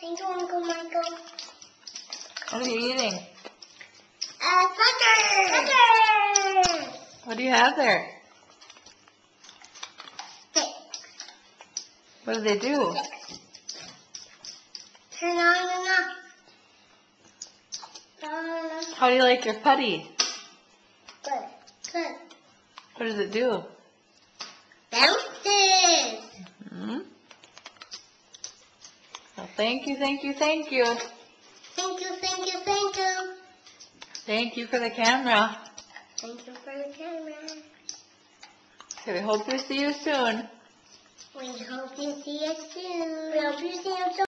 Thank you, Uncle Michael. What are you eating? Sucker! What do you have there? Six. What do they do? Six. Turn on and off. How do you like your putty? Good. Good. What does it do? Bounces. Hmm? Well, thank you, thank you, thank you. Thank you, thank you, thank you. Thank you for the camera. Thank you for the camera. Okay, we hope to see you soon. We hope you see us soon. We hope you see us soon.